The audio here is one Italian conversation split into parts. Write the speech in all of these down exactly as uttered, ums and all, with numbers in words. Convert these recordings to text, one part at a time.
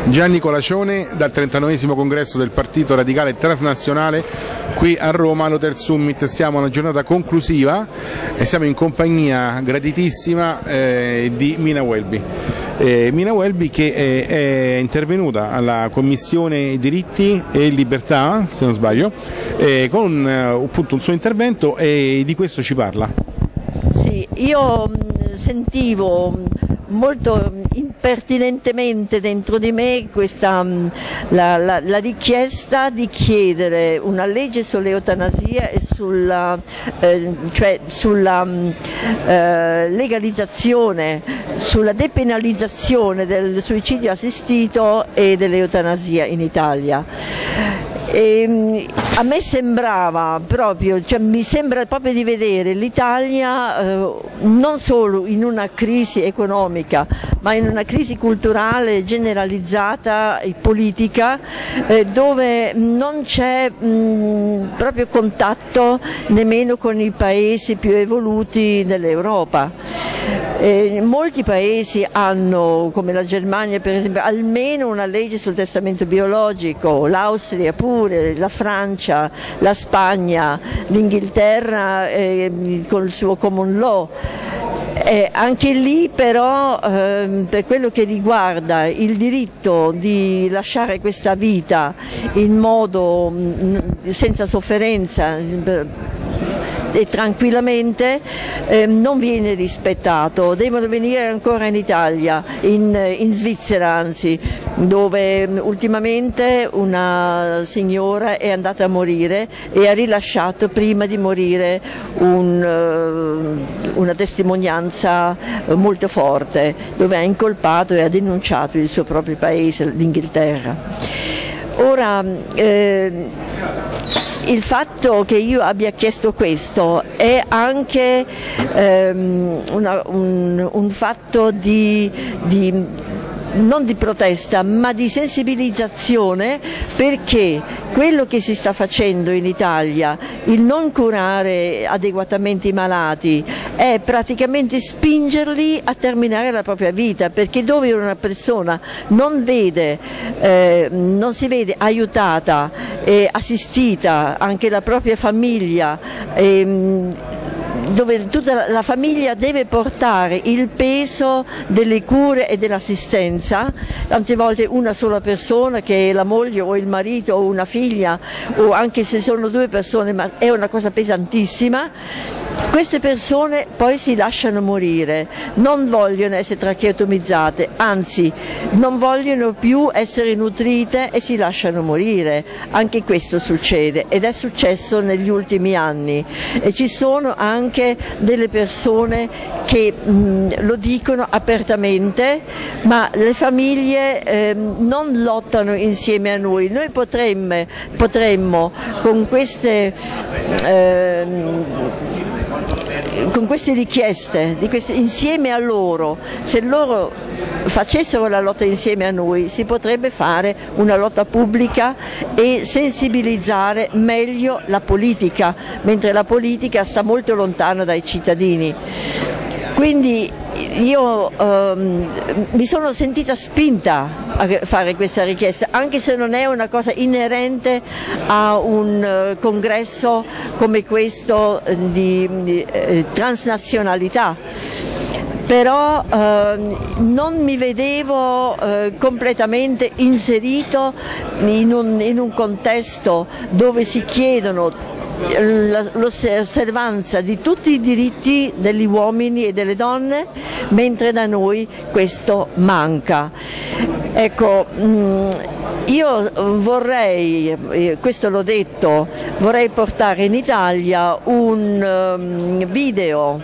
Gianni Colacione dal trentanovesimo congresso del Partito Radicale Transnazionale qui a Roma all'Hotel Summit. Stiamo a una giornata conclusiva e siamo in compagnia gratitissima eh, di Mina Welby. Eh, Mina Welby che è, è intervenuta alla Commissione Diritti e Libertà, se non sbaglio, eh, con eh, appunto un suo intervento e di questo ci parla. Sì, io mh, sentivo molto impertinentemente dentro di me questa, la, la, la richiesta di chiedere una legge sull'eutanasia e sulla, eh, cioè sulla eh, legalizzazione, sulla depenalizzazione del suicidio assistito e dell'eutanasia in Italia. E a me sembrava proprio, cioè mi sembra proprio di vedere l'Italia eh, non solo in una crisi economica, ma in una crisi culturale generalizzata e politica, eh, dove non c'è proprio contatto nemmeno con i paesi più evoluti dell'Europa. Eh, molti paesi hanno, come la Germania per esempio, almeno una legge sul testamento biologico, l'Austria pure, la Francia, la Spagna, l'Inghilterra eh, con il suo common law. Eh, anche lì però eh, per quello che riguarda il diritto di lasciare questa vita in modo mh, senza sofferenza e tranquillamente eh, non viene rispettato. Devono venire ancora in Italia, in, in Svizzera anzi, dove ultimamente una signora è andata a morire e ha rilasciato prima di morire un, uh, una testimonianza molto forte, dove ha incolpato e ha denunciato il suo proprio paese, l'Inghilterra. Ora, eh, il fatto che io abbia chiesto questo è anche ehm, una, un, un fatto di, di non di protesta ma di sensibilizzazione, perché quello che si sta facendo in Italia, il non curare adeguatamente i malati, è praticamente spingerli a terminare la propria vita, perché dove una persona non vede, eh, non si vede aiutata e assistita, anche la propria famiglia, ehm, dove tutta la famiglia deve portare il peso delle cure e dell'assistenza, tante volte una sola persona che è la moglie o il marito o una figlia, o anche se sono due persone, ma è una cosa pesantissima. Queste persone poi si lasciano morire, non vogliono essere tracheotomizzate, anzi non vogliono più essere nutrite e si lasciano morire. Anche questo succede ed è successo negli ultimi anni, e ci sono anche delle persone che mh, lo dicono apertamente, ma le famiglie eh, non lottano insieme a noi. Noi potremmo, potremmo con queste eh, con queste richieste, di queste, insieme a loro, se loro facessero la lotta insieme a noi, si potrebbe fare una lotta pubblica e sensibilizzare meglio la politica, mentre la politica sta molto lontana dai cittadini. Quindi io ehm, mi sono sentita spinta a fare questa richiesta, anche se non è una cosa inerente a un uh, congresso come questo uh, di, di eh, transnazionalità. Però eh, non mi vedevo eh, completamente inserito in un, in un contesto dove si chiedono l'osservanza di tutti i diritti degli uomini e delle donne, mentre da noi questo manca. Ecco, io vorrei, questo l'ho detto, vorrei portare in Italia un video,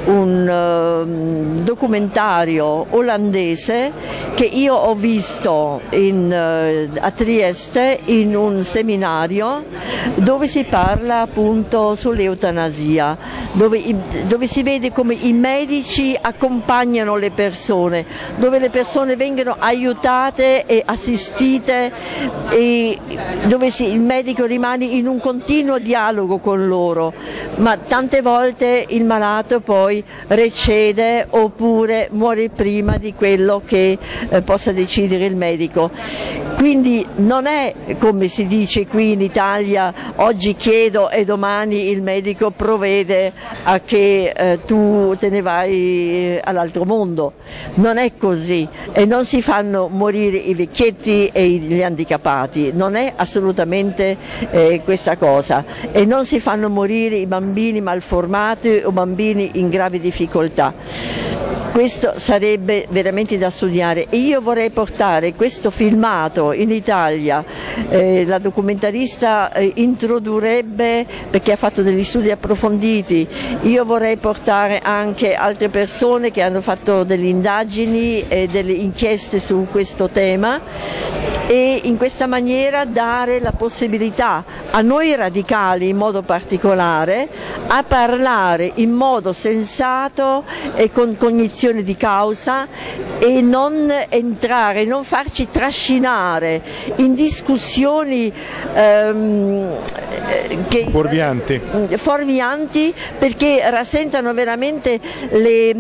un documentario olandese che io ho visto in, a Trieste in un seminario dove si parla appunto sull'eutanasia, dove, dove si vede come i medici accompagnano le persone, dove le persone vengono aiutate e assistite e dove si, il medico rimane in un continuo dialogo con loro, ma tante volte il malato poi poi recede oppure muore prima di quello che eh, possa decidere il medico. Quindi non è come si dice qui in Italia, oggi chiedo e domani il medico provvede a che eh, tu te ne vai all'altro mondo. Non è così e non si fanno morire i vecchietti e gli handicappati, non è assolutamente eh, questa cosa, e non si fanno morire i bambini malformati o bambini in gravi difficoltà. Questo sarebbe veramente da studiare e io vorrei portare questo filmato in Italia. Eh, la documentarista eh, introdurrebbe, perché ha fatto degli studi approfonditi, io vorrei portare anche altre persone che hanno fatto delle indagini e delle inchieste su questo tema, e in questa maniera dare la possibilità a noi radicali in modo particolare a parlare in modo sensato e con cognizione di causa e non entrare, non farci trascinare in discussioni ehm, che, fuorvianti. fuorvianti perché rasentano veramente le,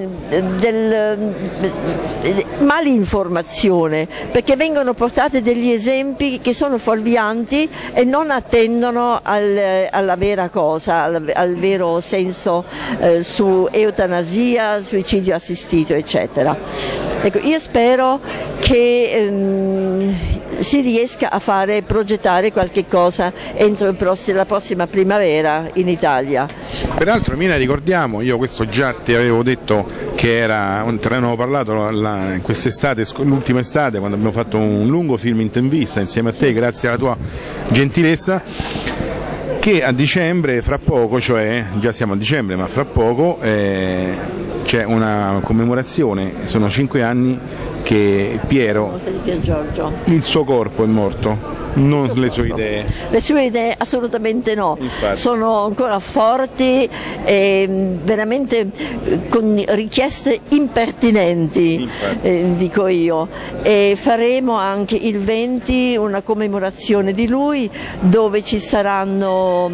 del, malinformazione, perché vengono portati degli esempi che sono fuorvianti e non attendono al, alla vera cosa, al, al vero senso eh, su eutanasia, suicidio assistito, eccetera. Ecco, io spero che ehm, si riesca a fare, progettare qualche cosa entro il prossimo, la prossima primavera in Italia. Peraltro, Mina, ricordiamo, io questo già ti avevo detto che era, te ne avevo parlato la, in quest'estate, l'ultima estate, quando abbiamo fatto un lungo film intervista insieme a te, grazie alla tua gentilezza, che a dicembre, fra poco, cioè già siamo a dicembre, ma fra poco eh, c'è una commemorazione, sono cinque anni che Piero, il suo corpo è morto, non le sue idee. Le sue idee assolutamente no. Infatti. Sono ancora forti e veramente con richieste impertinenti, eh, dico io, e faremo anche il venti una commemorazione di lui dove ci saranno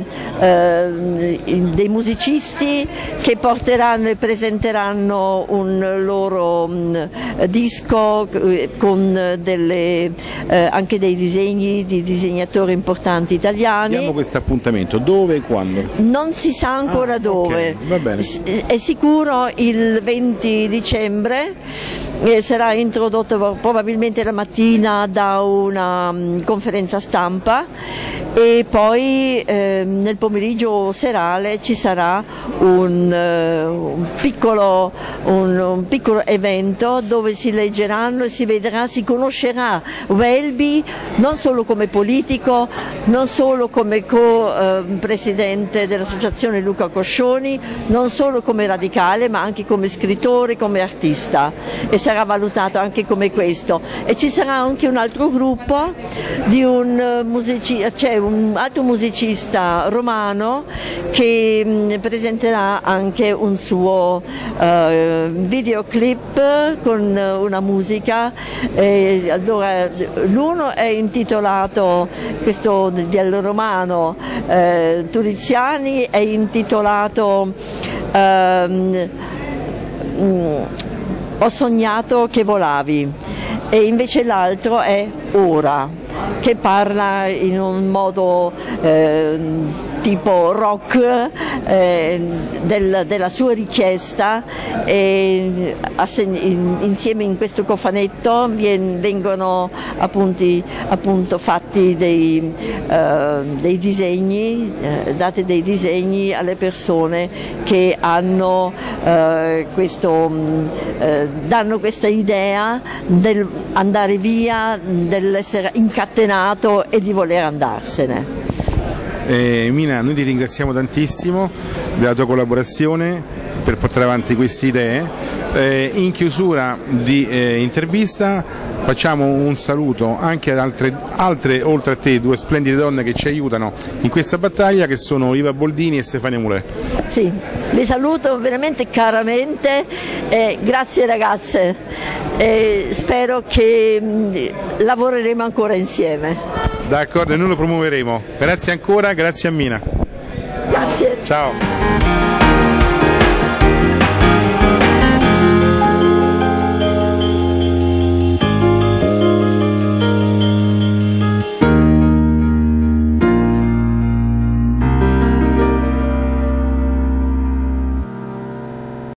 eh, dei musicisti che porteranno e presenteranno un loro mh, disco eh, con delle, eh, anche dei disegni di disegnatori importanti italiani. Diamo questo appuntamento, dove e quando? Non si sa ancora ah, dove, okay, va bene. È sicuro il venti dicembre, eh, sarà introdotto probabilmente la mattina da una um, conferenza stampa e poi eh, nel pomeriggio serale ci sarà un, uh, un, piccolo, un, un piccolo evento dove si leggeranno e si vedrà, si conoscerà Welby non solo come politico, non solo come co-presidente dell'associazione Luca Coscioni, non solo come radicale ma anche come scrittore, come artista, e sarà valutato anche come questo. E ci sarà anche un altro gruppo di un musicista, cioè un altro musicista romano che mh, presenterà anche un suo uh, videoclip con una musica. E allora, l'uno è intitolato, questo del romano eh, Turiziani, è intitolato ehm, Ho sognato che volavi, e invece l'altro è Ora, che parla in un modo eh, tipo rock eh, del, della sua richiesta, e in, insieme in questo cofanetto vien, vengono appunti, appunto fatti dei, eh, dei disegni, eh, date dei disegni alle persone che hanno eh, questo, eh, danno questa idea del andare via, dell'essere incatenato e di voler andarsene. Eh, Mina, noi ti ringraziamo tantissimo della tua collaborazione per portare avanti queste idee. Eh, in chiusura di eh, intervista facciamo un saluto anche ad altre, altre, oltre a te, due splendide donne che ci aiutano in questa battaglia, che sono Iva Boldini e Stefania Mulè. Sì, vi saluto veramente caramente, eh, grazie ragazze, eh, spero che mh, lavoreremo ancora insieme. D'accordo, e noi lo promuoveremo. Grazie ancora, grazie a Mina. Grazie. Ciao.